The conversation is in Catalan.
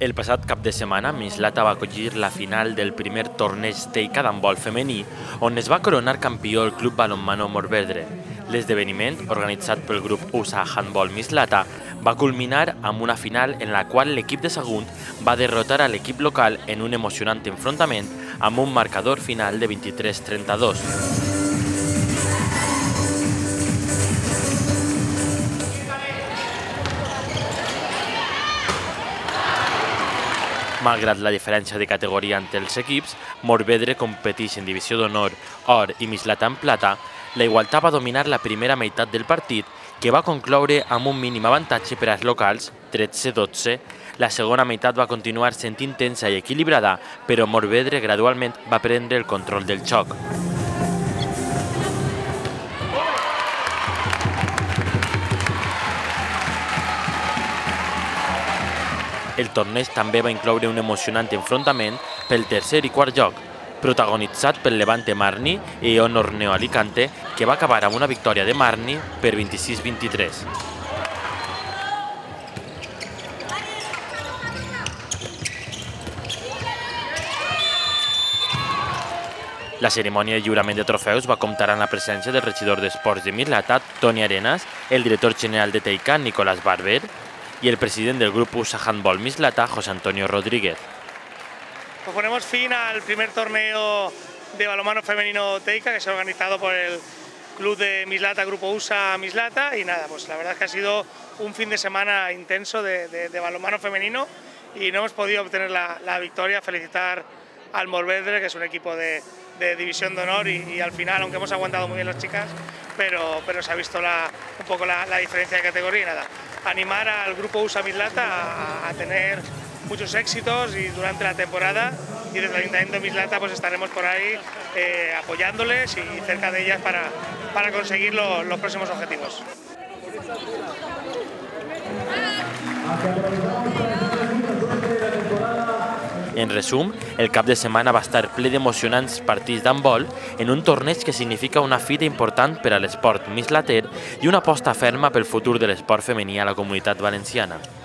El passat cap de setmana, Mislata va acollir la final del primer torneig Teica d'handbol femení, on es va coronar campió el Club Balonmano Morvedre. L'esdeveniment, organitzat pel grup USA Handball Mislata, va culminar amb una final en la qual l'equip de Sagunt va derrotar a l'equip local en un emocionant enfrontament amb un marcador final de 23-32. Malgrat la diferència de categoria entre els equips, Morvedre competeix en divisió d'honor, or i Mislata en plata. La igualtat va dominar la primera meitat del partit, que va concloure amb un mínim avantatge per als locals, 13-12. La segona meitat va continuar sent intensa i equilibrada, però Morvedre gradualment va prendre el control del xoc. El torneig també va incloure un emocionant enfrontament pel tercer i quart lloc, protagonitzat pel Levante Marni i Honor Neo Alicante, que va acabar amb una victòria de Marni per 26-23. La cerimònia de lliurament de trofeus va comptar amb la presència del regidor d'Esports de Mislata, Toni Arenas, el director general de Teica, Nicolás Barber, y el presidente del grupo USA Handball Mislata, José Antonio Rodríguez. Pues ponemos fin al primer torneo de balonmano femenino Teica que se ha organizado por el club de Mislata, Grupo USA Mislata, y nada, pues la verdad es que ha sido un fin de semana intenso de balonmano femenino y no hemos podido obtener la victoria. Felicitar al Morvedre, que es un equipo de división de honor y al final, aunque hemos aguantado muy bien las chicas, pero se ha visto un poco la diferencia de categoría y nada. Animar al grupo USA Mislata a tener muchos éxitos y durante la temporada, y desde el Ayuntamiento de Mislata pues estaremos por ahí apoyándoles y cerca de ellas para conseguir los próximos objetivos. En resum, el cap de setmana va estar ple d'emocionants partits d'handbol en un torneig que significa una fita important per a l'esport mislater i una aposta ferma pel futur de l'esport femení a la Comunitat Valenciana.